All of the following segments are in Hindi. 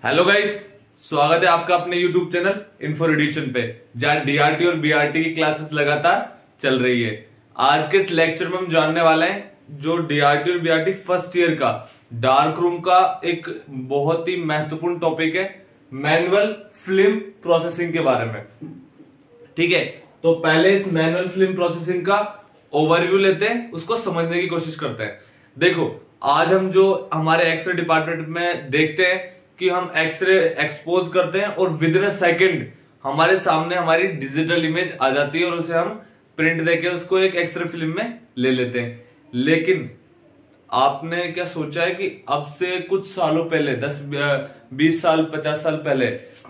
हेलो गाइस, स्वागत है आपका अपने यूट्यूब चैनल इन्फो एडिशन पे, जहां डीआरटी और बीआरटी की क्लासेस लगातार चल रही है। आज के इस लेक्चर में हम जानने वाले हैं जो डीआरटी और बीआरटी फर्स्ट ईयर का डार्क रूम का एक बहुत ही महत्वपूर्ण टॉपिक है, मैनुअल फिल्म प्रोसेसिंग के बारे में। ठीक है, तो पहले इस मैनुअल फिल्म प्रोसेसिंग का ओवरव्यू लेते हैं, उसको समझने की कोशिश करते हैं। देखो, आज हम जो हमारे एक्सरे डिपार्टमेंट में देखते हैं कि हम एक्सरे एक्सपोज करते हैं और विद इन अ सेकेंड हमारे सामने हमारी डिजिटल इमेज आ जाती है और उसे हम प्रिंट देके उसको एक एक्सरे फिल्म में ले लेते हैं। लेकिन आपने क्या सोचा है कि अब से कुछ सालों पहले 10-20 साल 50 साल पहले,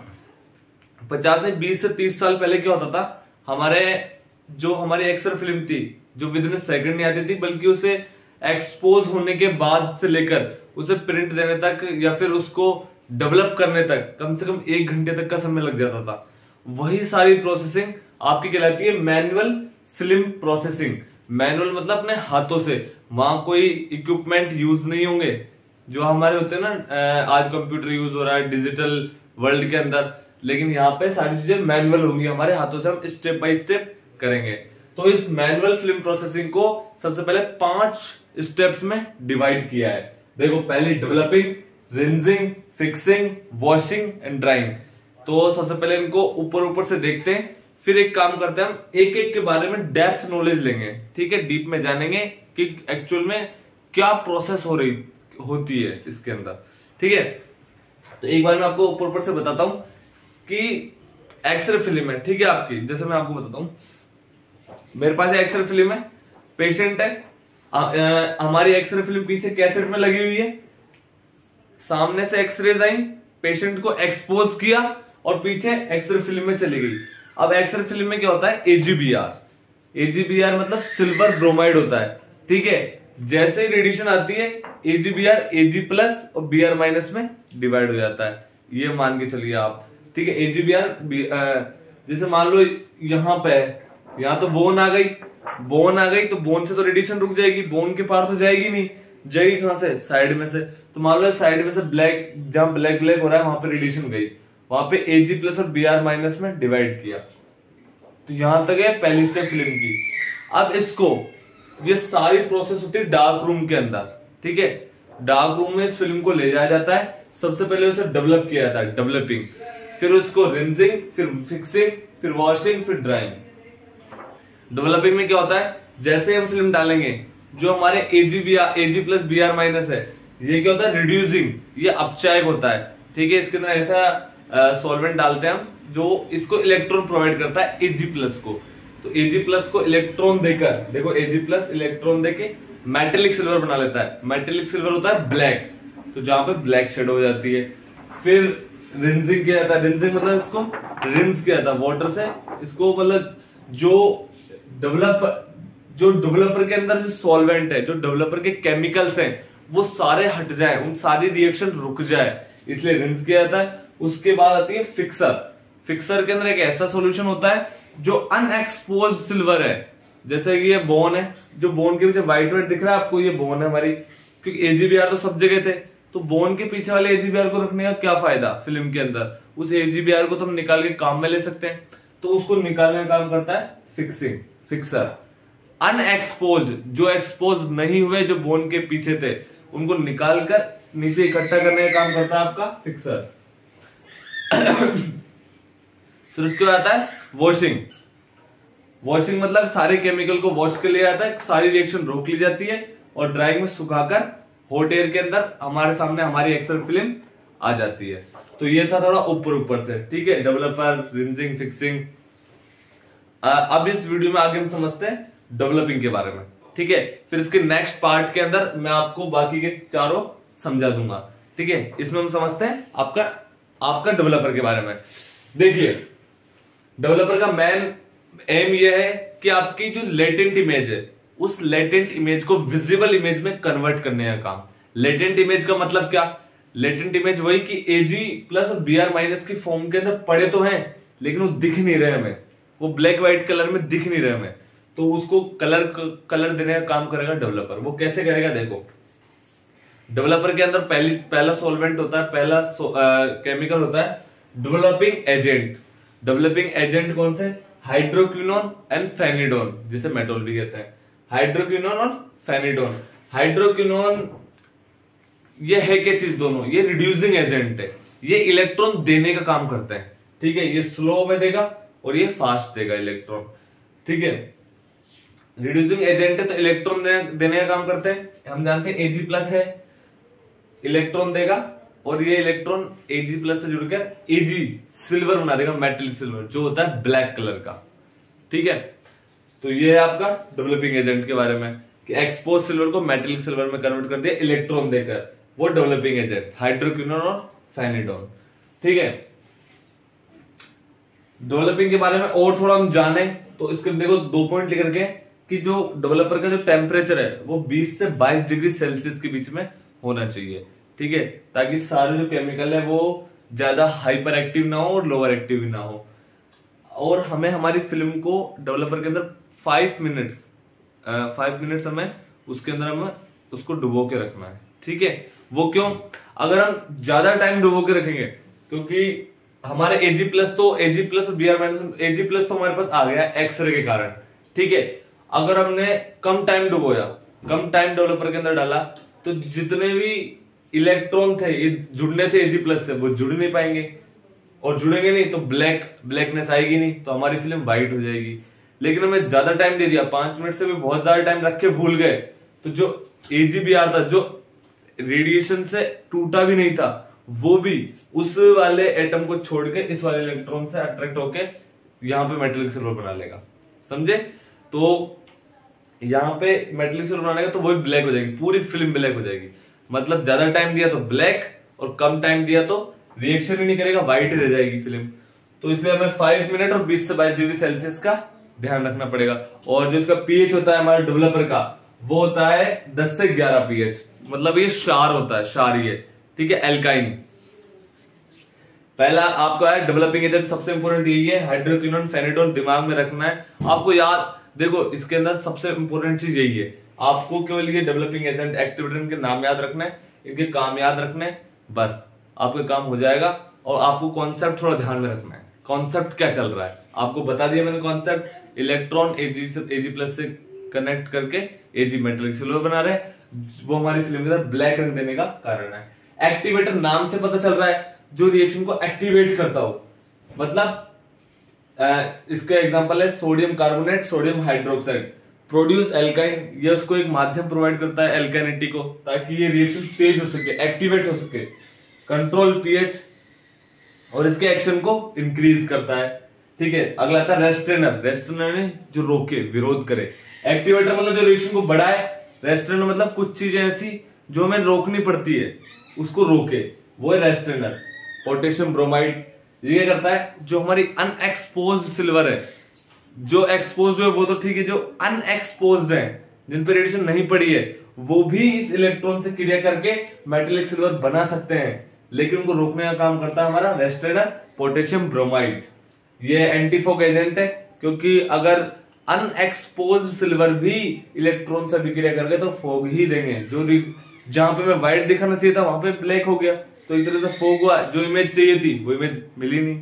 50 नहीं 20 से 30 साल पहले क्या होता था? हमारी एक्सरे फिल्म थी जो विद इन अ सेकेंड नहीं आती थी, बल्कि उसे एक्सपोज होने के बाद से लेकर उसे प्रिंट देने तक या फिर उसको डेवलप करने तक कम से कम 1 घंटे तक का समय लग जाता था। वही सारी प्रोसेसिंग आपकी कहलाती है मैनुअल फिल्म प्रोसेसिंग। मैनुअल मतलब अपने हाथों से, वहां कोई इक्विपमेंट यूज नहीं होंगे जो हमारे होते हैं ना, आज कंप्यूटर यूज हो रहा है डिजिटल वर्ल्ड के अंदर, लेकिन यहाँ पे सारी चीजें मैनुअल होंगी, हमारे हाथों से हम स्टेप बाय स्टेप करेंगे। तो इस मैनुअल फिल्म प्रोसेसिंग को सबसे पहले 5 स्टेप्स में डिवाइड किया है। देखो, पहले developing, rinsing, fixing, washing and drying. तो सबसे पहले इनको ऊपर से देखते हैं, फिर एक काम करते हैं, हम एक एक के बारे में डेप्थ नॉलेज लेंगे। ठीक है, डीप में जानेंगे कि एक्चुअल में क्या प्रोसेस होती है इसके अंदर। ठीक है, तो एक बार मैं आपको ऊपर से बताता हूं कि एक्सरे फिल्म है, ठीक है आपकी, जैसे मैं आपको बताता हूं, मेरे पास एक्सरे फिल्म है, पेशेंट है, हमारी एक्सरे फिल्म पीछे कैसेट में लगी हुई है, सामने से एक्सरेज आई, पेशेंट को एक्सपोज किया और पीछे एक्सरे फिल्म में चली गई। अब एक्सरे फिल्म में क्या होता है? एजीबीआर मतलब सिल्वर ब्रोमाइड होता है। ठीक है, जैसे ही रेडिएशन आती है एजीबीआर एजी प्लस और बीआर माइनस में डिवाइड हो जाता है, ये मान के चलिए आप। ठीक है, एजीबीआर जैसे मान लो यहां पे यहां तो बोन आ गई तो बोन से तो रेडिएशन रुक जाएगी, बोन के पार तो जाएगी नहीं, जाएगी कहां से? साइड में से। तो मान लो साइड में से ब्लैक, जहां ब्लैक हो रहा है वहां पे रेडिएशन गई, वहां पे एजी प्लस और बीआर माइनस में डिवाइड किया। तो यहां तक है पहली स्टेप फिल्म की। अब इसको, ये सारी प्रोसेस होती है डार्क रूम के अंदर। ठीक है, डार्क रूम में इस फिल्म को ले जाया जाता है। सबसे पहले उसे डेवलप किया जाता है, डेवलपिंग, फिर उसको रिंजिंग, फिर फिक्सिंग, फिर वॉशिंग, फिर ड्राइंग। डेवलपिंग में क्या होता है? जैसे हम फिल्म डालेंगे, जो हमारे एजी प्लस बीआर माइनस है, ये क्या होता है? रिड्यूसिंग, ये अपचायक होता है। ठीक है, इसके अंदर ऐसा सॉल्वेंट डालते हैं हम जो इसको इलेक्ट्रॉन प्रोवाइड करता है एजी प्लस को। तो एजी प्लस को इलेक्ट्रॉन देकर, देखो एजी प्लस इलेक्ट्रॉन देके मेटेलिक सिल्वर बना लेता है। मेटेलिक सिल्वर होता है ब्लैक, तो जहां पे ब्लैक शेड हो जाती है। फिर रिंजिंग किया जाता है, रिंजिंग मतलब इसको रिंस किया जाता है वाटर से, इसको मतलब जो डेवलपर के अंदर जो सॉल्वेंट है, जो डेवलपर के केमिकल्स हैं, वो सारे हट जाए, उन सारी रिएक्शन रुक जाए, इसलिए रिंस किया जाता है। उसके बाद आती है फिक्सर। फिक्सर के अंदर एक ऐसा सॉल्यूशन होता है जो अनएक्सपोज सिल्वर है, जैसे कि ये बोन है, जो बोन के पीछे व्हाइट दिख रहा है आपको, ये बोन है हमारी, क्योंकि एजीबीआर तो सब जगह थे, तो बोन के पीछे वाले एजीबीआर को रखने का क्या फायदा फिल्म के अंदर? उस एजीबीआर को तो हम निकाल के काम में ले सकते हैं, तो उसको निकालने का काम करता है फिक्सर। अनएक्सपोज्ड, जो एक्सपोज नहीं हुए, जो बोन के पीछे थे, उनको निकालकर नीचे इकट्ठा करने का काम करता है आपका फिक्सर। फिर उसके बाद आता है वॉशिंग। वॉशिंग मतलब सारे केमिकल को वॉश कर लिया जाता है, सारी रिएक्शन रोक ली जाती है और ड्राइंग में सुखाकर हॉट एयर के अंदर हमारे सामने हमारी एक्सरे फिल्म आ जाती है। तो ये था थोड़ा ऊपर से। ठीक है, डेवलपर, रिंजिंग, फिक्सिंग। अब इस वीडियो में आगे हम समझते हैं डेवलपिंग के बारे में। ठीक है, फिर इसके नेक्स्ट पार्ट के अंदर मैं आपको बाकी के चारों समझा दूंगा। ठीक है, इसमें हम समझते हैं आपका डेवलपर के बारे में। देखिए, डेवलपर का मेन एम यह है कि आपकी जो लेटेंट इमेज है, उस लेटेंट इमेज को विजिबल इमेज में कन्वर्ट करने का काम। लेटेंट इमेज का मतलब क्या? लेटेंट इमेज वही कि एजी प्लस और बीआर माइनस की फॉर्म के अंदर पड़े तो हैं, लेकिन वो दिख नहीं रहे हमें, वो ब्लैक व्हाइट कलर में दिख नहीं रहे हमें, तो उसको कलर देने का काम करेगा डेवलपर। वो कैसे करेगा? देखो, डेवलपर के अंदर पहला सॉल्वेंट होता है, पहला केमिकल होता है डेवलपिंग एजेंट। डेवलपिंग एजेंट कौन से? हाइड्रोक्विनोन एंड फेनिडोन, जिसे मेटोल भी कहते हैं। हाइड्रोक्विनोन और फेनिडोन। हाइड्रोक्विनोन ये है क्या चीज? दोनों ये रिड्यूसिंग एजेंट है, ये इलेक्ट्रॉन देने का काम करते हैं, ठीक है। ये स्लो में देगा और ये फास्ट देगा इलेक्ट्रॉन, ठीक है। रिड्यूसिंग एजेंट है तो इलेक्ट्रॉन देने का काम करते हैं। हम जानते हैं Ag प्लस है, इलेक्ट्रॉन देगा, और ये इलेक्ट्रॉन Ag प्लस से जुड़कर Ag सिल्वर बना देगा, मेटलिक सिल्वर, जो होता है ब्लैक कलर का, ठीक है। तो ये है आपका डेवलपिंग एजेंट के बारे में कि एक्सपोज सिल्वर को मेटलिक सिल्वर में कन्वर्ट कर दिया इलेक्ट्रॉन देकर, वो डेवलपिंग एजेंट हाइड्रोक्विनोन और फेनिडोन, ठीक है। डेवलपिंग के बारे में और थोड़ा हम जाने तो इसके देखो 2 पॉइंट लिख रखे कि जो डेवलपर का जो टेम्परेचर है वो 20 से 22 डिग्री सेल्सियस के बीच में होना चाहिए, ठीक है, ताकि सारे जो केमिकल है वो ज्यादा हाइपर एक्टिव ना हो और लोअर एक्टिव भी ना हो। और हमें हमारी फिल्म को डेवलपर के अंदर 5 मिनट्स हमें उसके अंदर हमें उसको डुबो के रखना है, ठीक है। वो क्यों? अगर हम ज्यादा टाइम डुबो के रखेंगे, क्योंकि हमारे Ag प्लस और Br माइनस, Ag प्लस तो हमारे पास आ गया एक्सरे के कारण, ठीक है। अगर हमने कम टाइम डुबोया, कम टाइम डेवलपर के अंदर डाला, तो जितने भी इलेक्ट्रॉन थे ये जुड़ने थे Ag प्लस से, वो जुड़ नहीं पाएंगे, और जुड़ेंगे नहीं तो ब्लैकनेस आएगी नहीं, तो हमारी फिल्म व्हाइट हो जाएगी। लेकिन हमें ज्यादा टाइम दे दिया, 5 मिनट से भी बहुत ज्यादा टाइम रख के भूल गए, तो जो AgBr था, जो रेडिएशन से टूटा भी नहीं था, वो भी उस वाले एटम को छोड़ के इस वाले इलेक्ट्रॉन से अट्रैक्ट होके यहाँ पे मेटलिक सिल्वर बना लेगा, समझे। तो यहाँ पे मेटलिक सिल्वर बनाएगा तो वही ब्लैक हो जाएगी, पूरी फिल्म ब्लैक हो जाएगी। मतलब ज्यादा टाइम दिया तो ब्लैक, और कम टाइम दिया तो रिएक्शन ही नहीं करेगा, व्हाइट ही रह जाएगी फिल्म। तो इसलिए हमें 5 मिनट और 20 से 22 डिग्री सेल्सियस का ध्यान रखना पड़ेगा। और जो इसका पीएच होता है हमारे डेवलपर का, वो होता है 10 से 11 पीएच, मतलब ये क्षार होता है, क्षारीय, ठीक है, एल्काइन। पहला आपका है डेवलपिंग एजेंट, सबसे इंपोर्टेंट यही है, हाइड्रोक्विनोन फेनिडोन, दिमाग में रखना है आपको। याद देखो, इसके अंदर सबसे इंपोर्टेंट चीज यही है, आपको केवल ये डेवलपिंग एजेंट एक्टिविटी के नाम याद रखना है, इनके काम याद रखने, बस आपका काम हो जाएगा। और आपको कॉन्सेप्ट थोड़ा ध्यान में रखना है, कॉन्सेप्ट क्या चल रहा है आपको बता दिया मैंने। कॉन्सेप्ट इलेक्ट्रॉन Ag प्लस से कनेक्ट करके Ag मेटलिक सिल्वर बना रहे हैं, वो हमारी फिल्म के अंदर ब्लैक रंग देने का कारण है। एक्टिवेटर नाम से पता चल रहा है, जो रिएक्शन को एक्टिवेट करता हो, मतलब इसका एग्जांपल है sodium carbonate, sodium hydroxide, produce एल्काइन, ये उसको एक माध्यम प्रोवाइड करता है एल्काइनिटी को, ताकि ये रिएक्शन तेज हो सके, एक्टिवेट हो सके। कंट्रोल पीएच, और इसके एक्शन को इंक्रीज करता है, ठीक है। अगला आता है रेस्ट्रेनर, रेस्ट्रेनर ने जो रोके, विरोध करे। एक्टिवेटर मतलब जो रिएक्शन को बढ़ाए, रेस्ट्रेनर मतलब कुछ चीजें ऐसी जो हमें रोकनी पड़ती है, उसको रोके, वो है रेस्ट्रेनर। पोटेशियम ब्रोमाइड ये करता है, जो हमारी अनएक्सपोज्ड सिल्वर है, जो एक्सपोज्ड है वो तो ठीक है, जो अनएक्सपोज्ड है, जिन पे रेडिएशन नहीं पड़ी है, वो भी इस इलेक्ट्रॉन से क्रिया करके मेटेलिक सिल्वर बना सकते हैं, लेकिन उनको रोकने का काम करता है हमारा रेस्ट्रेनर पोटेशियम ब्रोमाइड। ये एंटीफॉग एजेंट है, क्योंकि अगर अनएक्सपोज्ड सिल्वर भी इलेक्ट्रॉन से विक्रिया कर गए तो फोग ही देंगे, जो जहां पे मैं व्हाइट दिखाना चाहिए था वहां पे ब्लैक हो गया, तो इस तरह से फोग हुआ, जो इमेज चाहिए थी वो इमेज मिली नहीं।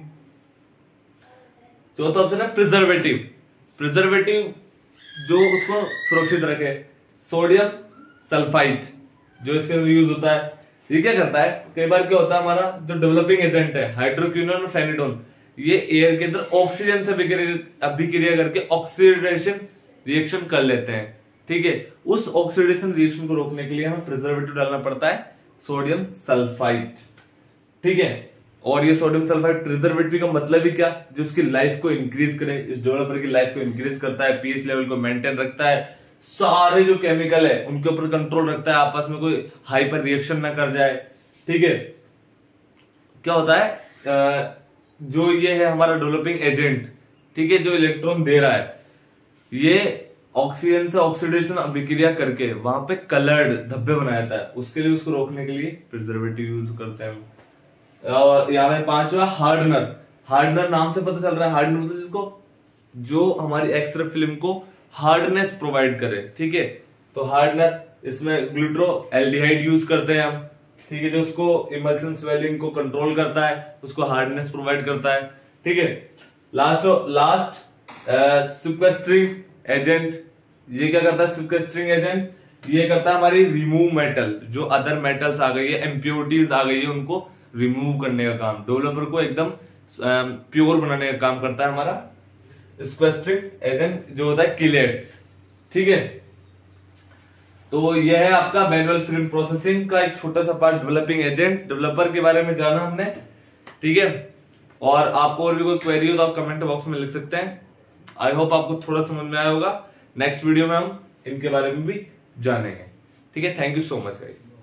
चौथा ऑप्शन है प्रिजर्वेटिव, प्रिजर्वेटिव जो उसको सुरक्षित रखे, सोडियम सल्फाइड जो इसके यूज होता है, ये क्या करता है, कई बार क्या होता है, हमारा जो डेवलपिंग एजेंट है हाइड्रोक्विनोन और फेनिडोन, ये एयर के अंदर ऑक्सीजन से अभिक्रिया करके ऑक्सीडेशन रिएक्शन कर लेते हैं, ठीक है। उस ऑक्सीडेशन रिएक्शन को रोकने के लिए हमें प्रिजर्वेटिव डालना पड़ता है सोडियम सल्फाइड, ठीक है। और ये सोडियम सल्फाइड प्रिजर्वेटिव का मतलब ही क्या, जो उसकी लाइफ को इंक्रीज करे, इस डेवलपर की लाइफ को इंक्रीज करता है, पीएच लेवल को मेंटेन रखता है, सारे जो केमिकल है उनके ऊपर कंट्रोल रखता है, आपस में कोई हाइपर रिएक्शन ना कर जाए, ठीक है। क्या होता है, जो ये है हमारा डेवलपिंग एजेंट, ठीक है, जो इलेक्ट्रॉन दे रहा है, ये ऑक्सीजन से ऑक्सीडेशन अभिक्रिया करके वहां पे कलर्ड धब्बे बनाता है, उसके लिए उसको रोकने के लिए प्रिजर्वेटिव यूज करते हैं। और यहाँ पे 5वां हार्डनर, हार्डनर नाम से पता चल रहा है, हार्डनर मतलब जिसको, जो हमारी एक्सरे फिल्म को हार्डनेस प्रोवाइड करे, ठीक है। तो हार्डनर इसमें ग्लूट्रो एल्डिहाइड यूज करते हैं हम, ठीक है, जो उसको इमल्शन स्वेलिंग को कंट्रोल करता है, उसको हार्डनेस प्रोवाइड करता है, ठीक है। लास्ट सिक्वेस्ट्रिंग एजेंट, ये क्या करता है सिक्वेस्ट्रिंग एजेंट, ये करता है हमारी रिमूव मेटल, जो अदर मेटल्स आ गई है, इम्प्योरिटीज आ गई है, उनको रिमूव करने का काम, डेवलपर को एकदम प्योर बनाने का काम करता है हमारा सिक्वेस्ट्रिंग एजेंट जो होता है किलेट्स, ठीक है। तो यह है आपका मैनुअल फिल्म प्रोसेसिंग का एक छोटा सा पार्ट, डेवलपिंग एजेंट, डेवलपर के बारे में जाना हमने, ठीक है। और आपको और भी कोई क्वेरी हो तो आप कमेंट बॉक्स में लिख सकते हैं। आई होप आपको थोड़ा समझ में आया होगा। नेक्स्ट वीडियो में हम इनके बारे में भी जानेंगे, ठीक है। Thank you so much guys.